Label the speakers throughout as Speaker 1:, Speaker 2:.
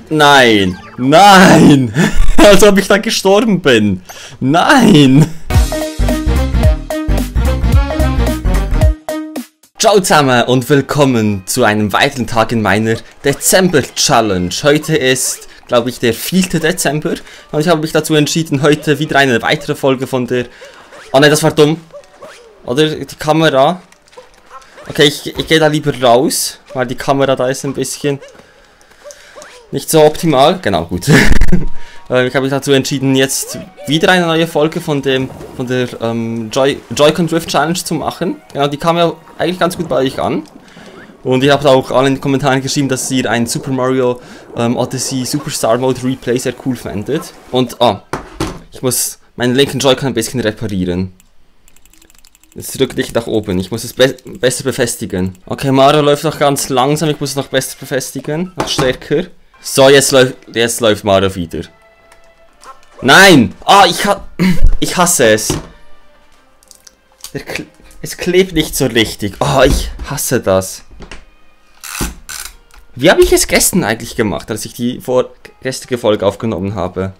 Speaker 1: Nein! Nein! Als ob ich da gestorben bin! Nein! Ciao zusammen und willkommen zu einem weiteren Tag in meiner Dezember-Challenge. Heute ist, glaube ich, der 4. Dezember und ich habe mich dazu entschieden, heute wieder eine weitere Folge von der... Oh ne, das war dumm. Oder die Kamera. Okay, ich gehe da lieber raus, weil die Kamera da ist ein bisschen nicht so optimal. Genau, gut. Ich habe mich dazu entschieden, jetzt wieder eine neue Folge von der Joy-Con Drift Challenge zu machen. Genau, die kam ja eigentlich ganz gut bei euch an. Und ich habe auch alle in den Kommentaren geschrieben, dass ihr einen Super Mario Odyssey Superstar Mode Replay sehr cool findet. Und, ich muss meinen linken Joy-Con ein bisschen reparieren. Jetzt drückt nicht nach oben, ich muss es besser befestigen. Okay, Mario läuft noch ganz langsam, ich muss es noch besser befestigen, noch stärker. So, jetzt läuft Mario wieder. Nein! Ich hasse es. Es klebt nicht so richtig. Oh, ich hasse das. Wie habe ich es gestern eigentlich gemacht, als ich die vorgestrige Folge aufgenommen habe?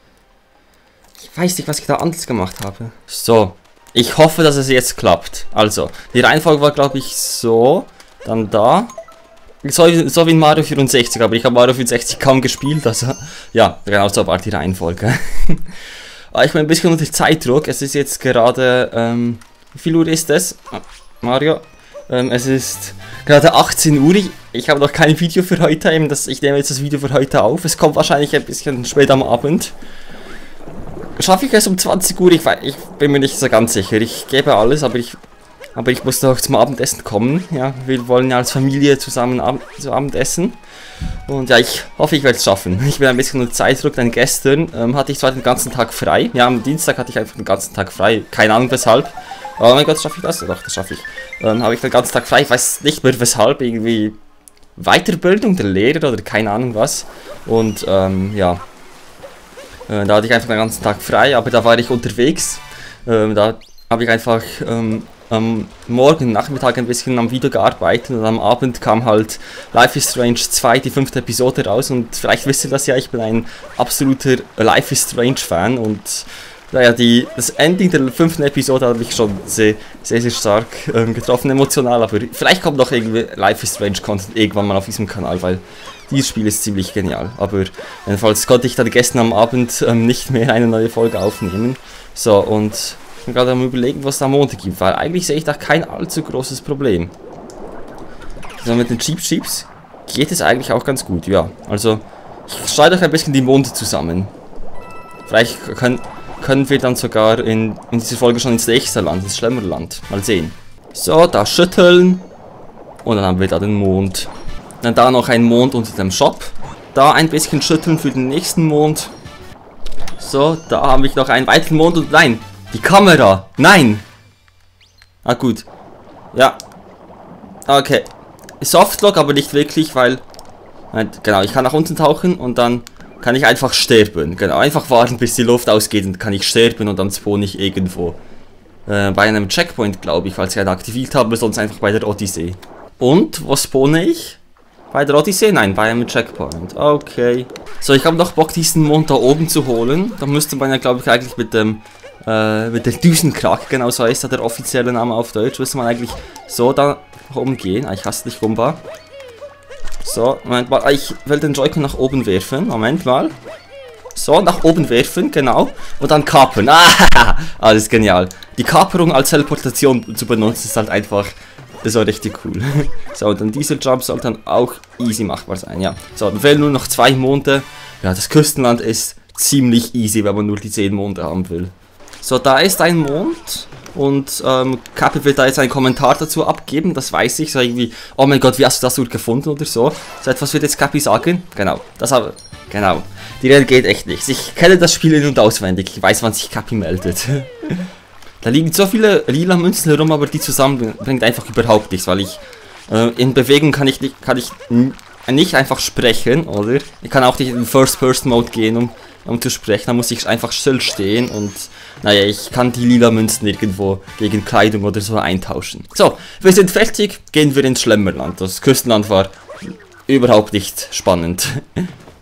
Speaker 1: Ich weiß nicht, was ich da anders gemacht habe. So. Ich hoffe, dass es jetzt klappt. Also, die Reihenfolge war, glaube ich, so. Dann da. So wie in Mario 64, aber ich habe Mario 64 kaum gespielt, also... Ja, genau so war die Reihenfolge. Ich bin ein bisschen unter Zeitdruck. Es ist jetzt gerade... wie viel Uhr ist es? Mario? Es ist gerade 18 Uhr. Ich habe noch kein Video für heute. Ich nehme jetzt das Video für heute auf. Es kommt wahrscheinlich ein bisschen spät am Abend. Schaffe ich es um 20 Uhr? Ich bin mir nicht so ganz sicher. Ich gebe alles, aber ich muss doch zum Abendessen kommen. Ja, wir wollen ja als Familie zusammen zu Abendessen. Und ja, ich hoffe, ich werde es schaffen. Ich bin ein bisschen unter Zeitdruck, denn gestern hatte ich zwar den ganzen Tag frei. Ja, am Dienstag hatte ich einfach den ganzen Tag frei. Keine Ahnung weshalb. Oh mein Gott, schaffe ich das? Doch, das schaffe ich. Habe ich den ganzen Tag frei. Ich weiß nicht mehr weshalb. Irgendwie Weiterbildung der Lehrer oder keine Ahnung was. Und ja. Da hatte ich einfach den ganzen Tag frei, aber da war ich unterwegs. Da habe ich einfach am Morgen, Nachmittag ein bisschen am Video gearbeitet und am Abend kam halt Life is Strange 2, die 5. Episode raus und vielleicht wisst ihr das ja, ich bin ein absoluter Life is Strange Fan und naja, das Ending der 5. Episode hat mich schon sehr, sehr, sehr stark getroffen, emotional, aber vielleicht kommt noch irgendwie Life is Strange Content irgendwann mal auf diesem Kanal, weil dieses Spiel ist ziemlich genial, aber jedenfalls konnte ich dann gestern am Abend nicht mehr eine neue Folge aufnehmen. So, und ich bin gerade am Überlegen, was es am Montag gibt, weil eigentlich sehe ich da kein allzu großes Problem. So, mit den Cheap Chips geht es eigentlich auch ganz gut, ja. Also, ich schneide euch ein bisschen die Monde zusammen. Vielleicht können wir dann sogar in dieser Folge schon ins nächste Land, ins Schlemmerland. Mal sehen. So, da schütteln. Und dann haben wir da den Mond. Dann da noch ein Mond unter dem Shop. Da ein bisschen schütteln für den nächsten Mond. So, da habe ich noch einen weiteren Mond und nein, die Kamera. Nein. Ah, gut. Ja. Okay. Softlock, aber nicht wirklich, weil... Genau, ich kann nach unten tauchen und dann kann ich einfach sterben. Genau, einfach warten, bis die Luft ausgeht und kann ich sterben und dann spawn ich irgendwo. Bei einem Checkpoint, glaube ich, falls ich einen aktiviert habe, sonst einfach bei der Odyssee. Und, wo spawne ich? Bei der Odyssee? Nein, bei einem Checkpoint. Okay. So, ich habe noch Bock, diesen Mond da oben zu holen. Da müsste man ja, glaube ich, eigentlich mit der Düsenkrake, genau so heißt der offizielle Name auf Deutsch, müsste man eigentlich so da nach oben gehen. Ich hasse dich, Gumba. So, Moment mal, ich will den Joy-Con nach oben werfen. Moment mal. So, nach oben werfen, genau. Und dann kapern. Ah, alles genial. Die Kaperung als Teleportation zu benutzen ist halt einfach... Das war richtig cool. So, und dann dieser Jump soll dann auch easy machbar sein, ja. So, dann fehlen nur noch 2 Monde. Ja, das Küstenland ist ziemlich easy, wenn man nur die 10 Monde haben will. So, da ist ein Mond. Und Cappy wird da jetzt einen Kommentar dazu abgeben, das weiß ich. So irgendwie, oh mein Gott, wie hast du das nur gefunden oder so. So etwas wird jetzt Cappy sagen. Genau, genau. Die Rede geht echt nichts. Ich kenne das Spiel in- und auswendig. Ich weiß, wann sich Cappy meldet. Da liegen so viele lila Münzen herum, aber die zusammen bringt einfach überhaupt nichts, weil ich in Bewegung kann ich nicht einfach sprechen, oder? Ich kann auch nicht in den First-Person-Mode gehen, um zu sprechen, da muss ich einfach still stehen und naja, ich kann die lila Münzen irgendwo gegen Kleidung oder so eintauschen. So, wir sind fertig, gehen wir ins Schlemmerland. Das Küstenland war überhaupt nicht spannend.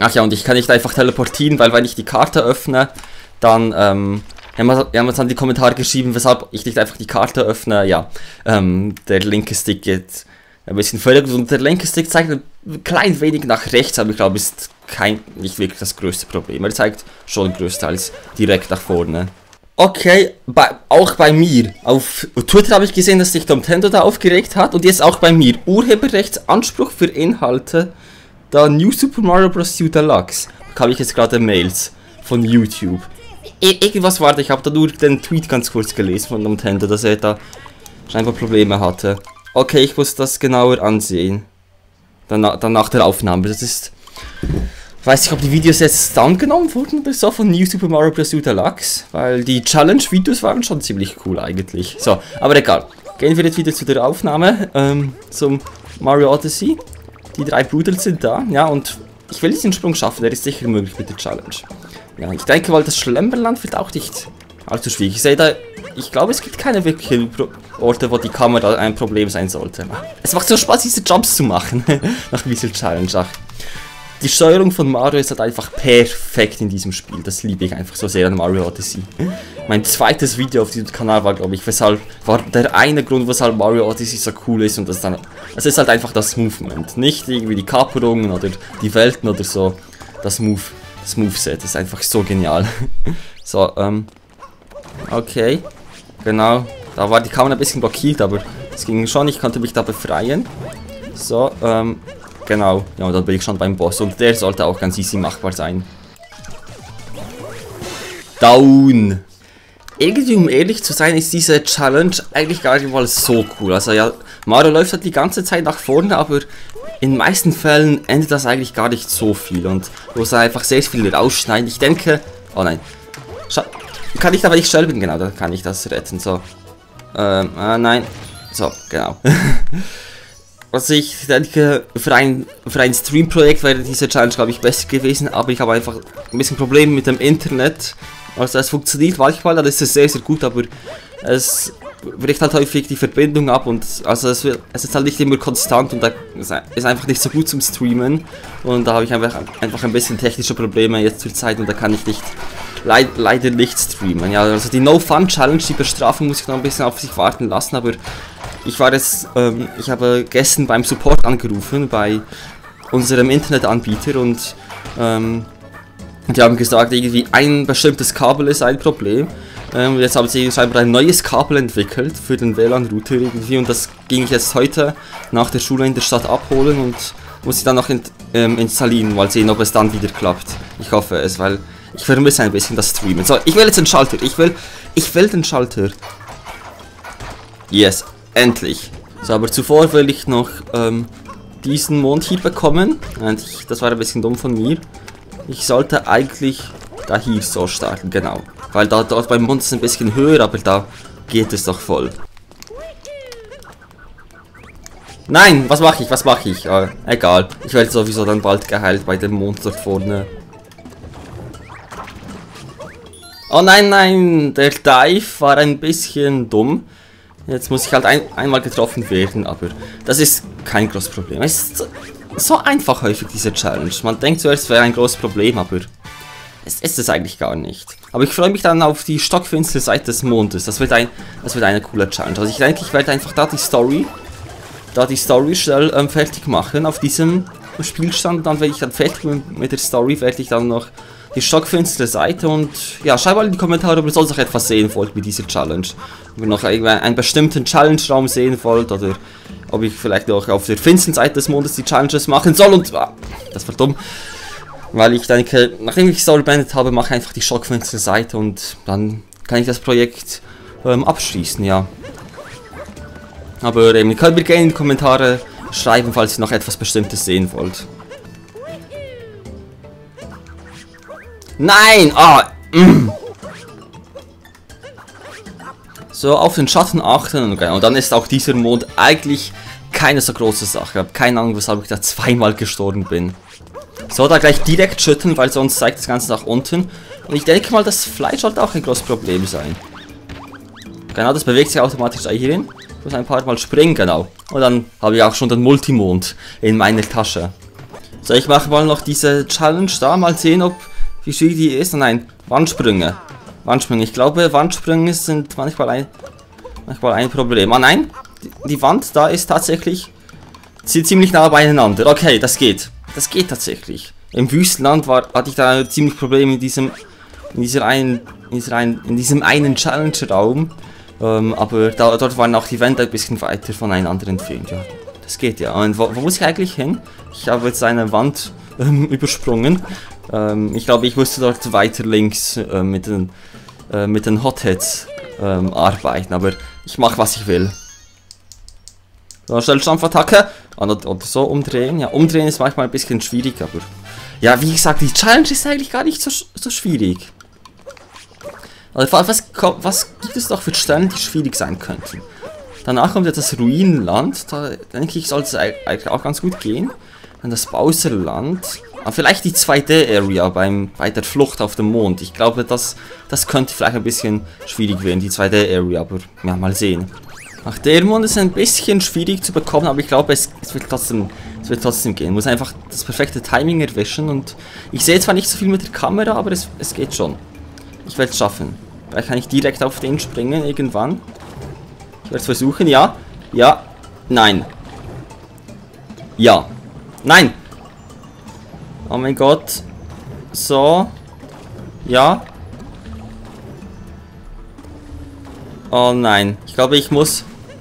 Speaker 1: Ach ja, und ich kann nicht einfach teleportieren, weil wenn ich die Karte öffne, dann, haben wir uns dann die Kommentare geschrieben, weshalb ich nicht einfach die Karte öffne. Ja, der linke Stick geht ein bisschen völlig und der linke Stick zeigt ein klein wenig nach rechts, aber ich glaube, ist nicht wirklich das größte Problem. Er zeigt schon größtenteils direkt nach vorne. Okay, auch bei mir. Auf Twitter habe ich gesehen, dass sich Nintendo da aufgeregt hat und jetzt auch bei mir. Urheberrechtsanspruch für Inhalte, da New Super Mario Bros. U Deluxe. Da habe ich jetzt gerade Mails von YouTube. Irgendwas war da, ich habe da nur den Tweet ganz kurz gelesen von Nintendo, dass er da scheinbar Probleme hatte. Okay, ich muss das genauer ansehen. Dann nach der Aufnahme. Das ist... Ich weiß nicht, ob die Videos jetzt downgenommen wurden oder so von New Super Mario Bros. U Deluxe, weil die Challenge-Videos waren schon ziemlich cool eigentlich. So, aber egal. Gehen wir jetzt wieder zu der Aufnahme, zum Mario Odyssey. Die 3 Brüder sind da, ja, und ich will diesen Sprung schaffen, der ist sicher möglich mit der Challenge. Ja, ich denke, weil das Schlemmerland wird auch nicht allzu schwierig. Ich sehe da, ich glaube, es gibt keine wirklichen Orte, wo die Kamera ein Problem sein sollte. Es macht so Spaß, diese Jumps zu machen, nach dieser Challenge. Ach. Die Steuerung von Mario ist halt einfach perfekt in diesem Spiel. Das liebe ich einfach so sehr an Mario Odyssey. Mein zweites Video auf diesem Kanal war, glaube ich, war der eine Grund, weshalb Mario Odyssey so cool ist. Und das ist halt einfach das Movement. Nicht irgendwie die Kaperungen oder die Welten oder so. Das Moveset ist einfach so genial. So, okay. Genau. Da war die Kamera ein bisschen blockiert, aber es ging schon. Ich konnte mich da befreien. So, genau, ja, und dann bin ich schon beim Boss und der sollte auch ganz easy machbar sein. Down! Irgendwie, um ehrlich zu sein, ist diese Challenge eigentlich gar nicht mal so cool. Also ja, Mario läuft halt die ganze Zeit nach vorne, aber in den meisten Fällen endet das eigentlich gar nicht so viel und muss einfach sehr viel rausschneiden. Ich denke, oh nein, kann ich da, wenn ich schnell bin, genau, dann kann ich das retten, so. Nein, so, genau. Also ich denke, für ein Stream-Projekt wäre diese Challenge, glaube ich, besser gewesen, aber ich habe einfach ein bisschen Probleme mit dem Internet. Also es funktioniert manchmal, dann ist es sehr, sehr gut, aber es bricht halt häufig die Verbindung ab und also es ist halt nicht immer konstant und da ist einfach nicht so gut zum Streamen. Und da habe ich einfach ein bisschen technische Probleme jetzt zur Zeit und da kann ich nicht, leider nicht streamen. Ja, also die No-Fun-Challenge, die Bestrafung muss ich noch ein bisschen auf sich warten lassen, aber ich habe gestern beim Support angerufen, bei unserem Internetanbieter und die haben gesagt, irgendwie ein bestimmtes Kabel ist ein Problem. Jetzt haben sie scheinbar ein neues Kabel entwickelt für den WLAN-Router irgendwie und das ging ich jetzt heute nach der Schule in der Stadt abholen und muss ich dann noch installieren, mal sehen, ob es dann wieder klappt. Ich hoffe es, weil ich vermisse ein bisschen das Streamen. So, ich will jetzt den Schalter. Ich will den Schalter. Yes. Endlich. So, aber zuvor will ich noch diesen Mond hier bekommen. Und das war ein bisschen dumm von mir. Ich sollte eigentlich da hier so starten, genau. Weil dort beim Mond ist es ein bisschen höher, aber da geht es doch voll. Nein, was mache ich? Egal. Ich werde sowieso dann bald geheilt bei dem Mond dort vorne. Oh nein, der Dive war ein bisschen dumm. Jetzt muss ich halt einmal getroffen werden, aber das ist kein großes Problem. Es ist so einfach häufig, diese Challenge. Man denkt zuerst, es wäre ein großes Problem, aber es ist es eigentlich gar nicht. Aber ich freue mich dann auf die stockfinstere Seite des Mondes. Das wird eine coole Challenge. Also ich denke, ich werde einfach da die Story schnell fertig machen auf diesem Spielstand. Dann, wenn ich dann fertig bin mit der Story, werde ich dann noch die stockfinstere Seite und ja, schreibt mal in die Kommentare, ob ihr sonst noch etwas sehen wollt mit dieser Challenge. Ob ihr noch einen bestimmten Challenge-Raum sehen wollt oder ob ich vielleicht noch auf der finsteren Seite des Mondes die Challenges machen soll und das war dumm. Weil ich denke, nachdem ich Story beendet habe, mache ich einfach die stockfinstere Seite und dann kann ich das Projekt abschließen, ja. Aber ihr könnt mir gerne in die Kommentare schreiben, falls ihr noch etwas Bestimmtes sehen wollt. Nein! So, auf den Schatten achten und dann ist auch dieser Mond eigentlich keine so große Sache. Ich habe keine Ahnung, weshalb ich da zweimal gestorben bin. So, da gleich direkt schütteln, weil sonst zeigt das Ganze nach unten. Und ich denke mal, das Fleisch sollte auch ein großes Problem sein. Genau, das bewegt sich automatisch da hierin. Ich muss ein paar Mal springen, genau. Und dann habe ich auch schon den Multimond in meiner Tasche. So, ich mache mal noch diese Challenge da. Mal sehen, wie schwierig die ist. Nein, Wandsprünge. Wandsprünge. Ich glaube, Wandsprünge sind manchmal ein Problem. Ah nein, die Wand da ist tatsächlich ziemlich nah beieinander. Okay, das geht. Das geht tatsächlich. Im Wüstenland hatte ich da ziemlich Probleme in diesem einen Challenge-Raum. Aber dort waren auch die Wände ein bisschen weiter voneinander entfernt. Ja, das geht ja. Und wo muss ich eigentlich hin? Ich habe jetzt eine Wand übersprungen. Ich glaube, ich musste dort weiter links mit den Hotheads arbeiten. Aber ich mache, was ich will. So, Schnellstampfattacke. Oder so umdrehen. Ja, umdrehen ist manchmal ein bisschen schwierig, aber... Ja, wie gesagt, die Challenge ist eigentlich gar nicht so schwierig. Also, was gibt es doch für Stellen, die schwierig sein könnten? Danach kommt ja das Ruinenland. Da denke ich, sollte es eigentlich auch ganz gut gehen. Dann das Bowserland. Aber vielleicht die 2D-Area bei der Flucht auf dem Mond. Ich glaube, das könnte vielleicht ein bisschen schwierig werden, die 2D-Area. Aber ja, mal sehen. Ach, der Mond ist ein bisschen schwierig zu bekommen, aber ich glaube, es wird trotzdem gehen. Muss einfach das perfekte Timing erwischen. Und ich sehe zwar nicht so viel mit der Kamera, aber es geht schon. Ich werde es schaffen. Vielleicht kann ich direkt auf den springen irgendwann. Ich werde es versuchen, ja. Ja. Nein. Ja. Nein. Oh mein Gott. So. Ja. Oh nein. Ich glaube, ich muss...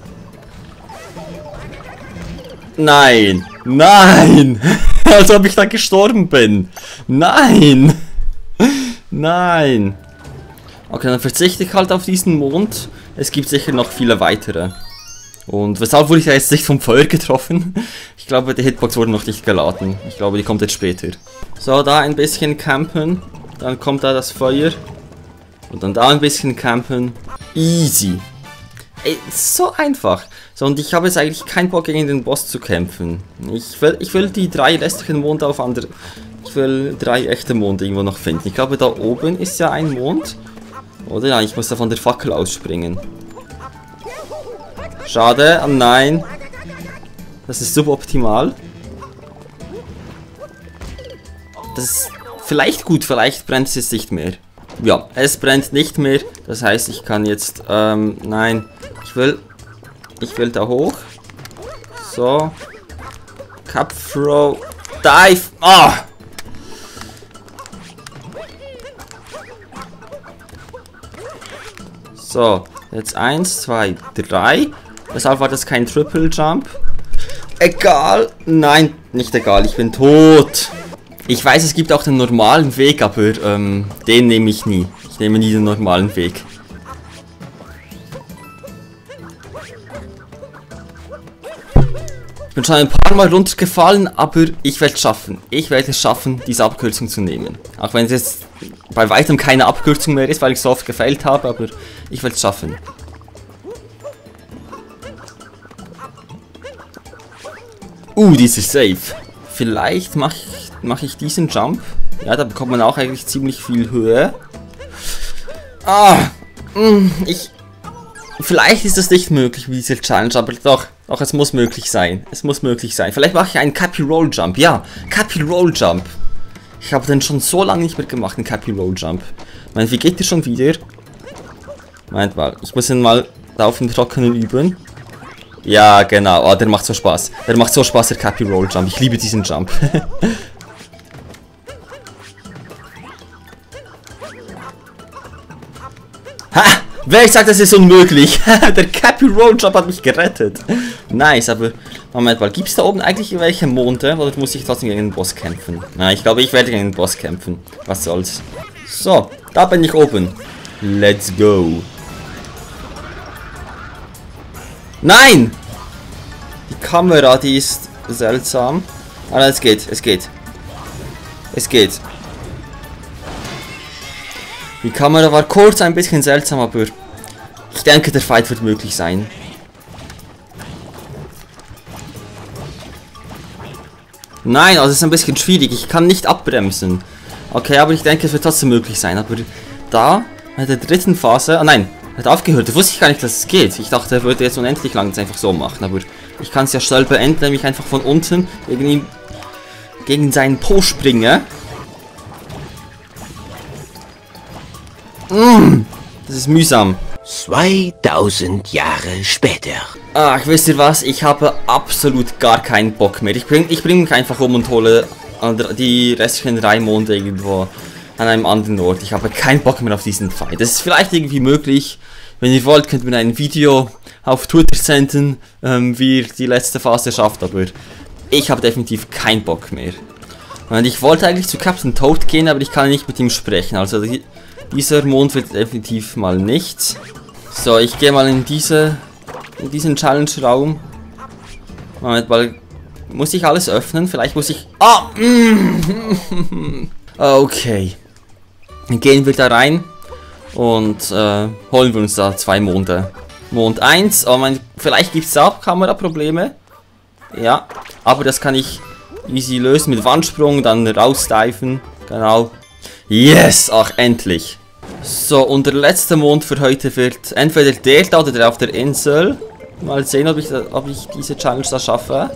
Speaker 1: Nein. Nein. Als ob ich da gestorben bin. Nein. Nein. Okay, dann verzichte ich halt auf diesen Mond. Es gibt sicher noch viele weitere. Und weshalb wurde ich da jetzt nicht vom Feuer getroffen? Ich glaube, die Hitbox wurde noch nicht geladen. Ich glaube, die kommt jetzt später. So, da ein bisschen campen. Dann kommt da das Feuer. Und dann da ein bisschen campen. Easy. Ey, so einfach. So, und ich habe jetzt eigentlich keinen Bock, gegen den Boss zu kämpfen. Ich will die 3 restlichen Monde auf andere... Ich will 3 echte Monde irgendwo noch finden. Ich glaube, da oben ist ja ein Mond. Oder? Ja, ich muss da von der Fackel ausspringen. Schade. Oh nein. Das ist suboptimal. Das ist vielleicht gut. Vielleicht brennt es jetzt nicht mehr. Ja, es brennt nicht mehr. Das heißt, ich kann jetzt... nein. Ich will da hoch. So. Cup Throw. Dive. Ah! So. Jetzt 1, 2, 3. Deshalb war das kein Triple Jump. Egal. Nein, nicht egal. Ich bin tot. Ich weiß, es gibt auch den normalen Weg, aber den nehme ich nie. Ich nehme nie den normalen Weg. Ich bin schon ein paar Mal runtergefallen, aber ich werde es schaffen. Ich werde es schaffen, diese Abkürzung zu nehmen. Auch wenn es jetzt bei weitem keine Abkürzung mehr ist, weil ich so oft gefailt habe, aber ich werde es schaffen. Dieser Safe. Vielleicht mach ich diesen Jump. Ja, da bekommt man auch eigentlich ziemlich viel Höhe. Vielleicht ist das nicht möglich mit dieser Challenge, aber doch, es muss möglich sein. Es muss möglich sein. Vielleicht mache ich einen Cappy Roll Jump. Ja, Cappy Roll Jump. Ich habe den schon so lange nicht mehr gemacht, einen Cappy Roll Jump. Ich meine, wie geht der schon wieder? Moment mal, ich muss ihn mal da auf dem Trockenen üben. Ja, genau. Oh, der macht so Spaß. Der macht so Spaß, der Cappy Roll Jump. Ich liebe diesen Jump. Ha! Wer sagt, das ist unmöglich? Der Cappy Roll Jump hat mich gerettet. Nice, aber Moment mal, gibt es da oben eigentlich welche Monde? Oder muss ich trotzdem gegen den Boss kämpfen? Na, ich glaube, ich werde gegen den Boss kämpfen. Was soll's. So, da bin ich oben. Let's go. Nein! Die Kamera, die ist seltsam. Aber es geht. Die Kamera war kurz ein bisschen seltsam, aber ich denke, der Fight wird möglich sein. Nein, also es ist ein bisschen schwierig. Ich kann nicht abbremsen. Okay, aber ich denke, es wird trotzdem möglich sein. Aber da, bei der dritten Phase... Ah nein, er hat aufgehört. Da wusste ich gar nicht, dass es geht. Ich dachte, er würde jetzt unendlich lang das einfach so machen. Aber ich kann es ja schnell beenden, nämlich einfach von unten irgendwie gegen seinen Po springe. Das ist mühsam.
Speaker 2: 2000 Jahre später.
Speaker 1: Ach, wisst ihr was? Ich habe absolut gar keinen Bock mehr. Ich bring mich einfach um und hole die restlichen 3 Monde irgendwo an einem anderen Ort. Ich habe keinen Bock mehr auf diesen Fight. Das ist vielleicht irgendwie möglich. Wenn ihr wollt, könnt ihr mir ein Video auf Twitter senden, wie ihr die letzte Phase schafft, aber ich habe definitiv keinen Bock mehr. Und ich wollte eigentlich zu Captain Toad gehen, aber ich kann nicht mit ihm sprechen. Also dieser Mond wird definitiv mal nichts. So, ich gehe mal in diesen Challenge-Raum. Moment mal, muss ich alles öffnen? Vielleicht muss ich... Ah! Okay. Dann gehen wir da rein und holen wir uns da 2 Monde. Mond 1, oh mein, vielleicht gibt es da auch Kameraprobleme. Ja, aber das kann ich easy lösen mit Wandsprung, dann rausdiven. Genau. Yes, ach endlich. So, und der letzte Mond für heute wird entweder der da oder der auf der Insel. Mal sehen, ob ich diese Challenge da schaffe.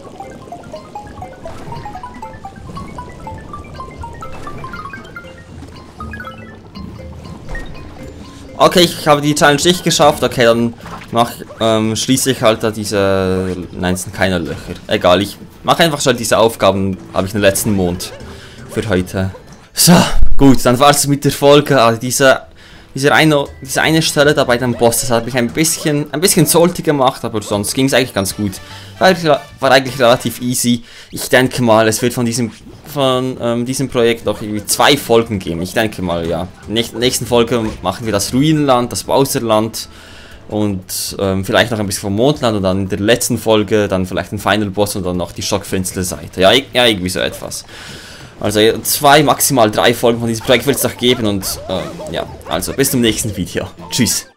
Speaker 1: Okay, ich habe die Challenge nicht geschafft. Okay, dann schließe ich halt da diese... Nein, es sind keine Löcher. Egal, ich mache einfach schon diese Aufgaben. Habe ich den letzten Mond für heute. So, gut, dann war es mit der Folge. Also diese eine Stelle da bei dem Boss, das hat mich ein bisschen salty gemacht, aber sonst ging es eigentlich ganz gut. War eigentlich relativ easy. Ich denke mal, es wird von diesem Projekt noch irgendwie 2 Folgen geben. Ich denke mal, ja. In der nächsten Folge machen wir das Ruinenland, das Bowserland und vielleicht noch ein bisschen vom Mondland und dann in der letzten Folge dann vielleicht ein Final Boss und dann noch die Schockfinster-Seite. Ja, irgendwie so etwas. Also 2, maximal 3 Folgen von diesem Projekt wird es noch geben und ja, also bis zum nächsten Video. Tschüss.